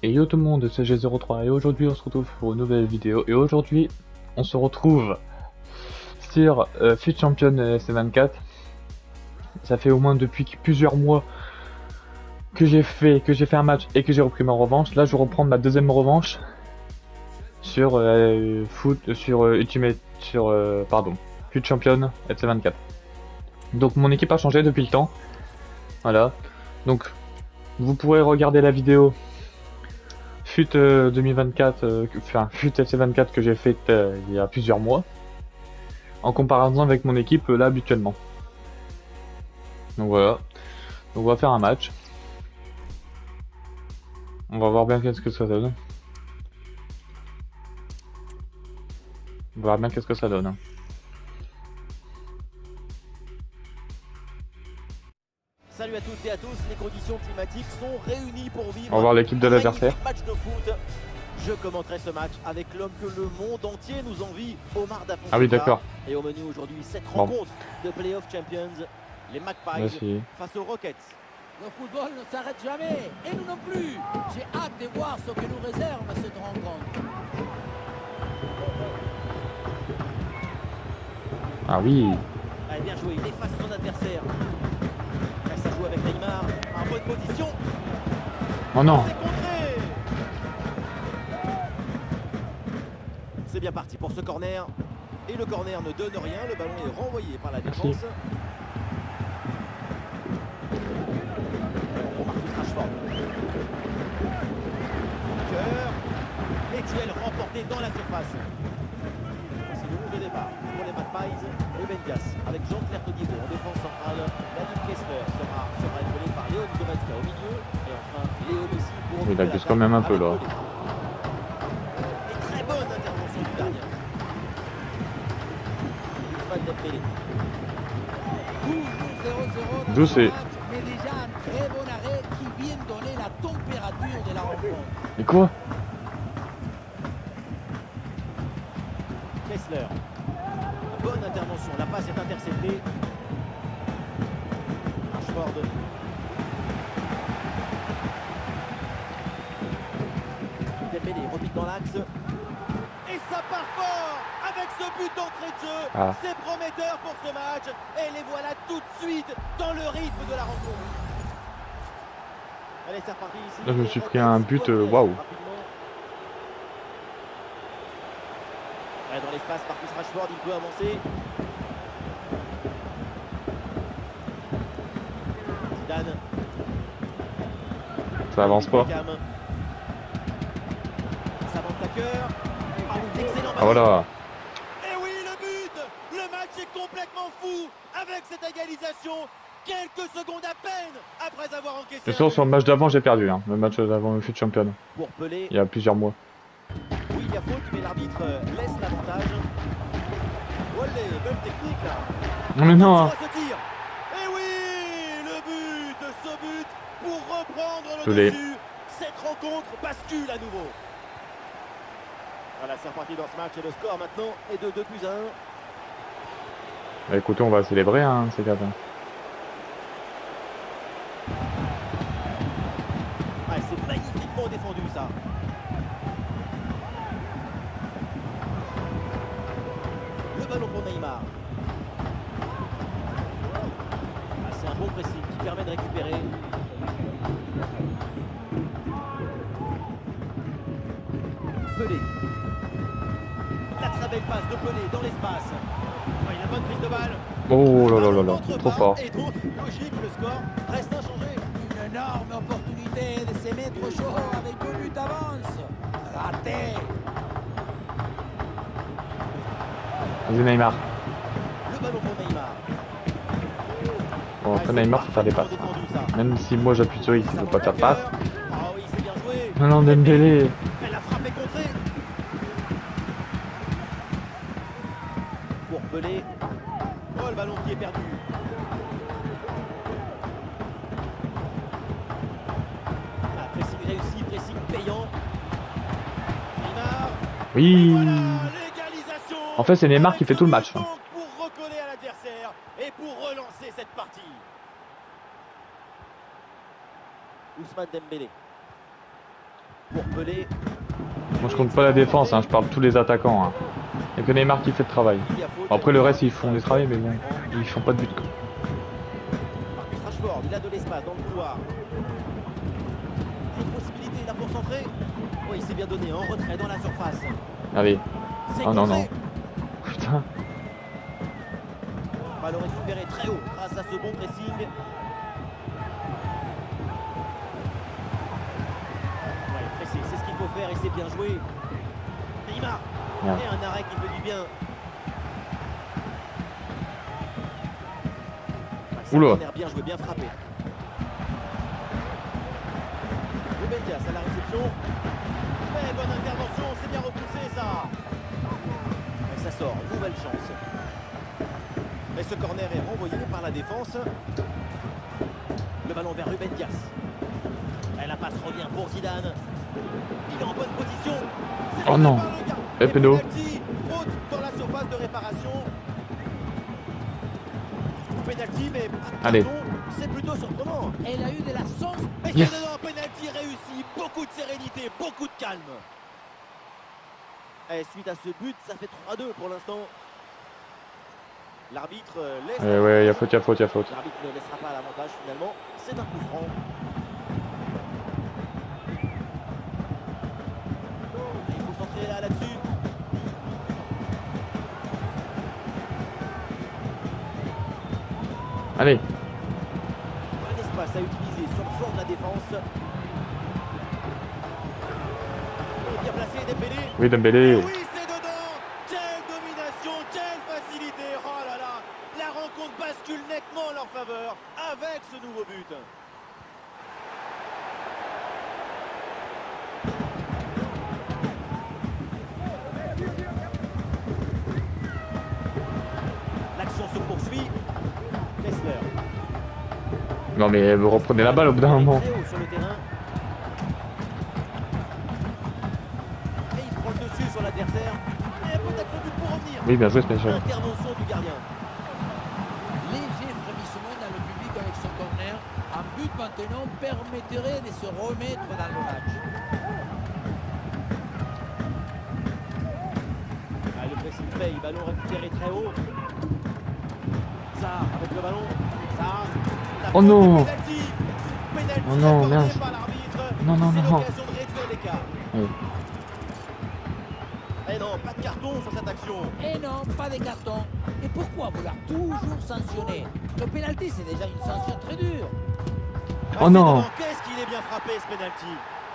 Et yo tout le monde, c'est G03 et aujourd'hui on se retrouve pour une nouvelle vidéo. Et aujourd'hui on se retrouve sur FUT Champion FC24. Ça fait au moins depuis plusieurs mois que j'ai fait un match et que j'ai repris ma revanche. Là je reprends ma deuxième revanche sur FUT Champion FC24. Donc mon équipe a changé depuis le temps. Voilà. Donc vous pourrez regarder la vidéo FUT 2024, FUT FC24 que j'ai fait il y a plusieurs mois, en comparaison avec mon équipe là habituellement. Donc voilà, donc on va faire un match. On va voir bien qu'est-ce que ça donne. On va voir bien qu'est-ce que ça donne. Salut à toutes et à tous, les conditions climatiques sont réunies pour vivre. On va voir l'équipe de l'adversaire. Match de foot. Je commenterai ce match avec l'homme que le monde entier nous envie, Omar Da Fonseca. Ah oui, d'accord. Et au menu aujourd'hui, cette rencontre de Playoff Champions, les Magpies face aux Rockets. Le football ne s'arrête jamais, et nous non plus. J'ai hâte de voir ce que nous réserve cette rencontre. Ah oui. Allez, bien joué, il efface son adversaire. Là, ça joue avec Neymar, en bonne position. Oh non. C'est bien parti pour ce corner. Et le corner ne donne rien, le ballon est renvoyé par la défense. Pour Marcus Rashford. Cœur. Et duel remporté dans la surface. C'est le 11 de départ pour les Magpies. Ruben Dias avec Jean-Claire Todibo en défense centrale. Yannick Kessler sera épaulé par Léo Goretzka au milieu. Et enfin Léo Messi pour... Il abuse quand même un peu là. Et très bonne intervention du gardien. Ousmane Dembélé. D'où c'est. Mais déjà un très bon arrêt qui vient donner la température de la rencontre. Et quoi? Kessler. Bonne intervention, la passe est interceptée. Rashford. Dembélé repique dans l'axe. Et ça part fort avec ce but d'entrée de jeu. C'est prometteur pour ce match. Et les voilà tout de suite dans le rythme de la rencontre. Allez, c'est reparti ici. Là je me suis pris un but, waouh. Dans l'espace, Marcus Rashford, il peut avancer. Zidane. Ça avance pas. Ah voilà. Et oui, le but. Le match est complètement fou avec cette égalisation. Quelques secondes à peine après avoir encaissé. Bien sûr, sur le match d'avant, j'ai perdu. Hein. Le match d'avant, le FUT Champion. Pour Pelé. Il y a plusieurs mois. Oui, il y a faute, mais l'arbitre laisse l'avantage. Olé, bonne technique là. Non mais non. Et oui, le but, ce but pour reprendre le dessus. Cette rencontre bascule à nouveau. Voilà, c'est reparti dans ce match et le score maintenant est de 2-1. Bah écoutez, on va célébrer, hein, ces gars. Ah, c'est magnifiquement défendu ça. Le ballon pour Neymar. Ah, c'est un bon pressing qui permet de récupérer. Pelé. La très belle passe de Pelé dans l'espace. Oh, il a bonne prise de balle. Oh là là là là, trop fort. Et donc, logique, le score reste inchangé. Une énorme opportunité de se mettre chaud avec 2 buts d'avance. Raté. Vas-y Neymar. Le ballon pour Neymar. Bon, après Neymar, faut faire des passes. Même si moi j'appuie sur X, il ne faut pas faire de passe. Ah oui, c'est bien joué. Non, non, Dembélé. Elle a frappé contrée. Pour Pelé. Oh, le ballon qui est perdu. Ah, pressing réussi, pressing payant. Neymar. Oui. Voilà, l'égalisation. En fait, c'est Neymar qui fait tout le match. Pour recoller à l'adversaire et pour relancer cette partie. Ousmane Dembélé. Pour Pelé. Moi je compte pas la défense, hein, je parle de tous les attaquants. Hein. Il n'y a que Neymar qui fait le travail. Il y a faute. Après le reste ils font du travail mais bon, ils font pas de but. Quoi. Marcus Rashford, il a de l'espace dans le couloir. Une possibilité là pour centrer. Oui, il s'est bien donné en retrait dans la surface. Allez. C'est Oh non contré. non. Putain. Ballon récupéré très haut grâce à ce bon pressing. Ouais, pressé, c'est ce qu'il faut faire et c'est bien joué. Neymar. Merde. Et un arrêt qui fait du bien. Ouais, c'est un Oula. corner bien joué, bien frappé. Ruben Dias à la réception. Ouais, bonne intervention, c'est bien repoussé ça. Et ça sort, nouvelle chance. Mais ce corner est renvoyé par la défense. Le ballon vers Ruben Dias. Et la passe revient pour Zidane. Il est en bonne position. Oh non. Et péno. Faute dans la surface de réparation. Penalty, mais Allez. c'est plutôt surprenant. Elle a eu de la chance. Mais Yes. c'est dedans, penalty réussi. Beaucoup de sérénité, beaucoup de calme. Et suite à ce but, ça fait 3-2 pour l'instant. L'arbitre laisse. Ouais, y'a faute. L'arbitre ne laissera pas l'avantage finalement. C'est un coup franc. Il faut centrer là-dessus. Allez. Un espace à utiliser sur le flanc de la défense. Et bien placé, Dembélé. Oui Dembélé. Oui, c'est dedans. Quelle domination, quelle facilité. Oh là là. La rencontre bascule nettement en leur faveur avec ce nouveau but. L'action se poursuit. Kessler. Non mais vous reprenez la balle au bout d'un moment. Très haut sur le terrain. Et il prend le dessus sur l'adversaire. Et peut-être le but pour revenir. Oui bien joué Special. Intervention du gardien. Léger frémissement dans le public avec son corner. Un but maintenant permettrait de se remettre dans le match. Ah, le pressing paye, ballon récupéré très haut. Ça, avec le ballon. Ça. Oh non. Penalty. Penalty Oh non, accordé merde. par l'arbitre. Non, non, C'est non. l'occasion de réduire l'écart. Oui. Et non, pas de carton sur cette action. Et non, pas de carton. Et pourquoi vouloir toujours sanctionner? Le pénalty, c'est déjà une sanction très dure. Ah, Oh c'est non. dedans. Qu'est-ce qu'il est bien frappé ce penalty.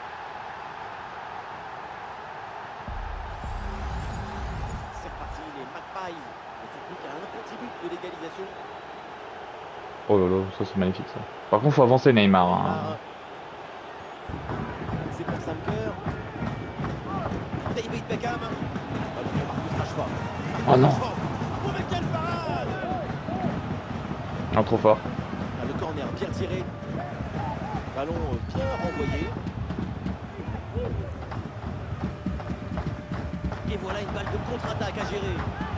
C'est reparti, les Magpies ne sont plus qu'à un petit but de l'égalisation. Oh là là, ça c'est magnifique ça. Par contre faut avancer Neymar. Hein. Neymar. C'est pour Sam Kerr. David Beckham. Ballon pour Marcus Rashford. Oh non. Rashford. Oh mais quelle parade. Non trop fort. Ah, le corner bien tiré. Ballon bien renvoyé. Et voilà une balle de contre-attaque à gérer.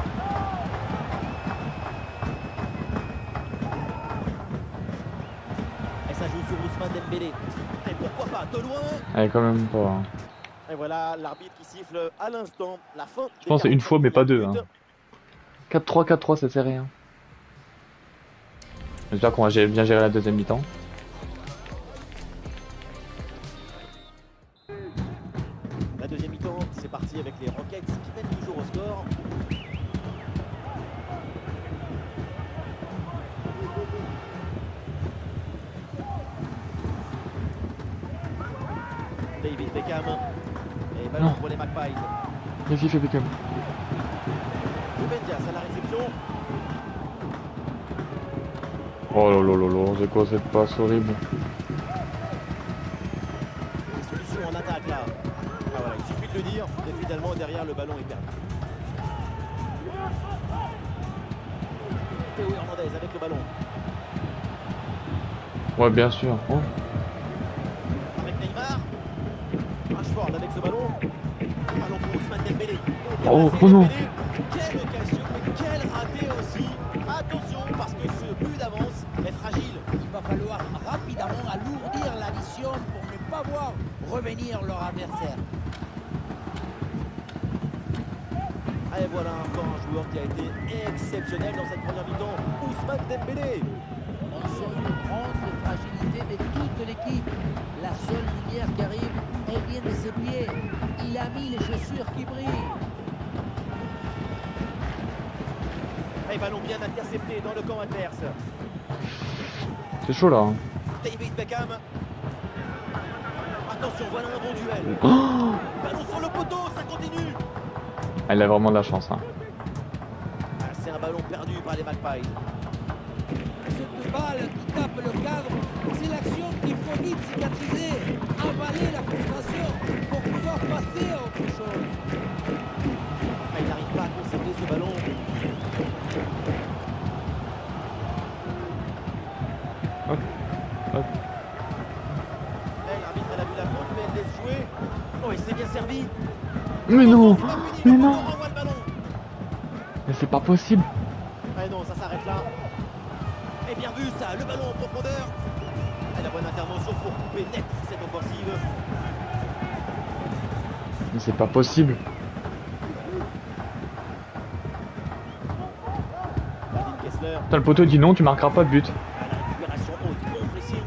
Et ça joue sur Ousmane Dembélé. Et pourquoi pas de loin. Allez quand même pas. Hein. Et voilà l'arbitre qui siffle à l'instant la fin. Je pense une fois mais pas deux. Hein. 4-3, 4-3 ça fait rien. J'espère qu'on va bien gérer la deuxième mi-temps. La deuxième mi-temps, c'est parti avec les Rockets qui mènent toujours au score. David Beckham. Et ballon Non. pour les Magpies. Qu'est-ce qu'il fait Beckham? Ruben Dias à la réception. Oh là là là là, c'est quoi cette passe horrible? Des solutions en attaque là. Ah voilà, il suffit de le dire. Et finalement derrière le ballon est perdu. Théo Hernandez avec le ballon. Ouais bien sûr. Oh. Avec Neymar. Rashford avec ce ballon. Ballon pour Ousmane Dembélé. Bien Oh, placé, oh non. Dembélé. Quelle occasion, mais quel raté aussi. Attention parce que ce but d'avance est fragile. Il va falloir rapidement alourdir la vision pour ne pas voir revenir leur adversaire. Et voilà encore un joueur qui a été exceptionnel dans cette première mi-temps, Ousmane Dembélé. On sent une grande fragilité de toute l'équipe. La seule lumière qui arrive, elle vient de ses pieds. Il a mis les chaussures qui brillent. Et ballon bien intercepté dans le camp adverse. C'est chaud là. Hein. David Beckham. Attention, voilà un bon duel. Oh, Ballon sur le poteau, ça continue. elle a vraiment de la chance. Hein. Ah, c'est un ballon perdu par les Magpies. Cette balle qui tape le cadre, c'est l'action qu'il faut vite cicatriser, avaler la frustration pour pouvoir passer à autre chose. Ah, il n'arrive pas à conserver ce ballon. Hop, hop. L'arbitre, elle a vu la faute, mais elle laisse jouer. Oh, il s'est bien servi. Mais non, C'est pas fini, mais le non, poteau renvoie le ballon. mais c'est pas possible. Ah non, ça s'arrête là. Et bien vu ça, le ballon en profondeur. Et la bonne intervention pour couper net cette offensive. Mais c'est pas possible. David Kessler. T'as le poteau dit non, tu marqueras pas de but. À la récupération haute, bon pressing.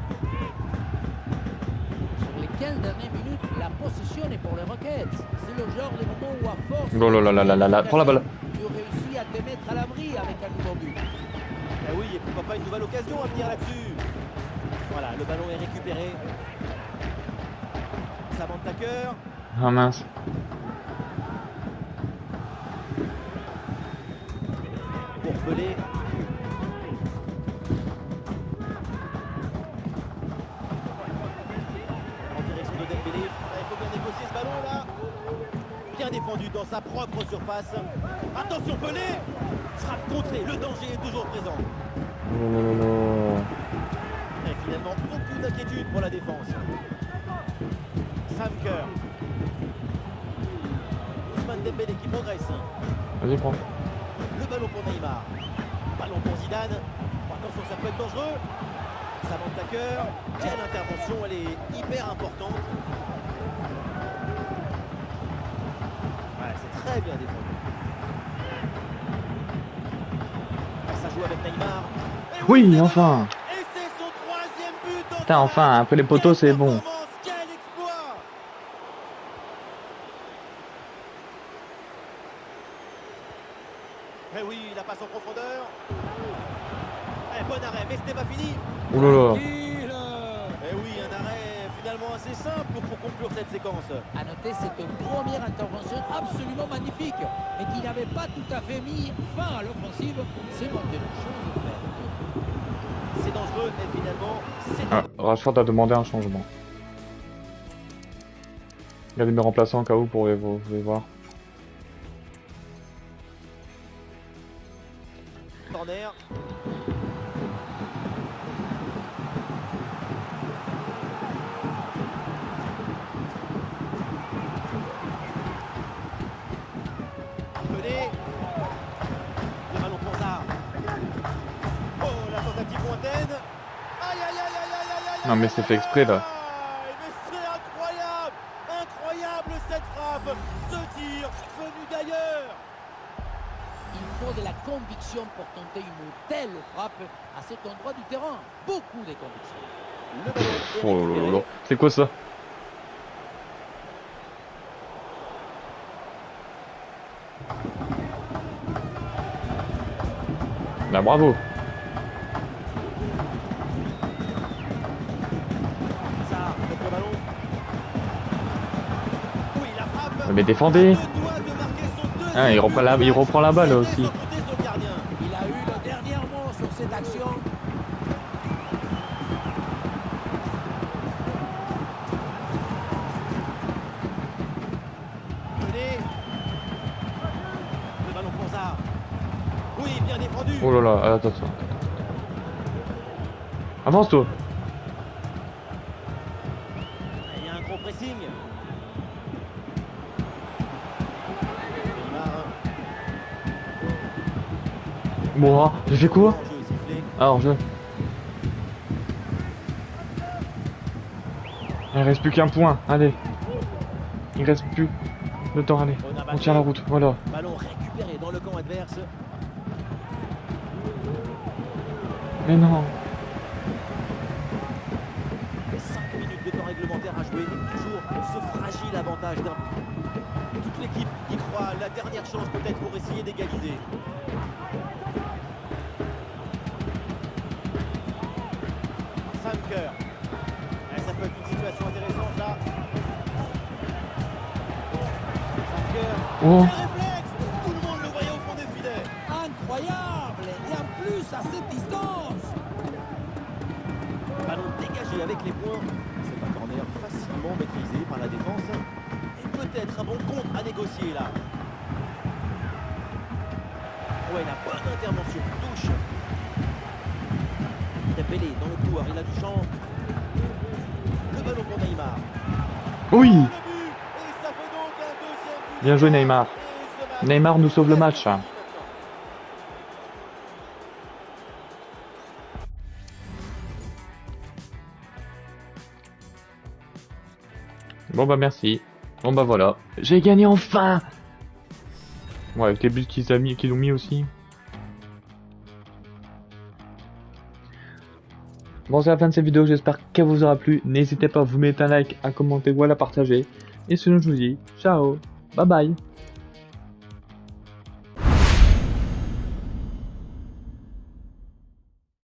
Sur les 15 dernières minutes, la possession est pour les Rockets. C'est le genre de moment où à force... Oh là là là là là, prends la balle. Tu réussis à te mettre à l'abri avec un nouveau but. Eh oui, et pourquoi pas une nouvelle occasion à venir là-dessus. Voilà, le ballon est récupéré. Samantha Kerr. Ah mince. Pour Pelé. En direction de Dembélé. Ah, il faut bien négocier ce ballon là. Bien défendu dans sa propre surface. Attention Pelé. Frappe contrée, le danger est toujours présent. Oh là là là. Et finalement, beaucoup d'inquiétude pour la défense. Sam Kerr. Ousmane Dembélé qui progresse. Vas-y, prends. Le ballon pour Neymar. Ballon pour Zidane. Attention, ça peut être dangereux. Samantha Kerr. Quelle intervention, elle est hyper importante. Ouais, c'est très bien défendu. Ça joue avec Neymar. Et Oui, c'est enfin. Et c'est son troisième but dans Putain, sa enfin, carrière. après les poteaux, c'est Quelle bon. performance, quel exploit. Eh oui, la passe en profondeur. Eh, bon arrêt, mais c'était pas fini. Oh là là. Tranquille. Eh oui, un arrêt finalement assez simple pour conclure cette séquence. À noter cette première intervention absolument magnifique, mais qui n'avait pas tout à fait mis fin à l'offensive. C'est maintenant chose faite. C'est dangereux, mais finalement, c'est Ah, Rashford a demandé un changement. Regardez mes remplaçants au cas où pour vous pouvez voir. corner. Pelé. Le ballon pour Zar. Oh, la tentative lointaine. Aïe, aïe, aïe, aïe, aïe, aïe, aïe. Non mais c'est fait exprès là. Mais c'est incroyable. Incroyable cette frappe. Ce tir venu d'ailleurs. Il faut de la conviction pour tenter une telle frappe à cet endroit du terrain. Beaucoup de conviction. Le ballon est Oh là là récupéré. là. C'est quoi ça? Bah bravo. Ça, avec le ballon. Oui, la frappe. Mais défendez. À deux doigts de marquer son deuxième Ah, il reprend la- but il du reprend la balle match. aussi. C'était sans compter sur le gardien. Il a eu le dernier mot sur cette action. Pelé. Le ballon pour Zar. Oui, bien défendu. Oh là là, attends, attends. Avance toi. Il y a un gros pressing. Neymar. Bon, ah, j'ai fait quoi? Hors-jeu sifflé. Ah, hors jeu. Il reste plus qu'un point, allez. Il reste plus de temps, allez. On tient la route, voilà. Ballon récupéré dans le camp adverse. Mais non. Les 5 minutes de temps réglementaire à jouer. Toujours ce fragile avantage d'un. Toute l'équipe y croit. La dernière chance peut-être pour essayer d'égaliser. Sanker. Ça peut être une situation intéressante là. Sanker. Oh. Quel réflexe! Tout le monde le voyait au fond des filets. Incroyable. Et en plus à cette distance. Ballon dégagé avec les points. C'est un corner facilement maîtrisé par la défense. Et peut-être un bon contre à négocier là. Ouais, la bonne intervention. Touche. Dembélé dans le couloir, il a du champ. Le ballon pour Neymar. Oui. Le but. Et ça fait donc un deuxième but. Bien joué Neymar. Et ce match Neymar nous sauve le match. Bon bah merci. Bon bah voilà. J'ai gagné enfin. Ouais, avec les buts qu'ils ont mis aussi. Bon, c'est la fin de cette vidéo, j'espère qu'elle vous aura plu. N'hésitez pas à vous mettre un like, un commentaire ou à la partager. Et sinon, je vous dis ciao, bye bye.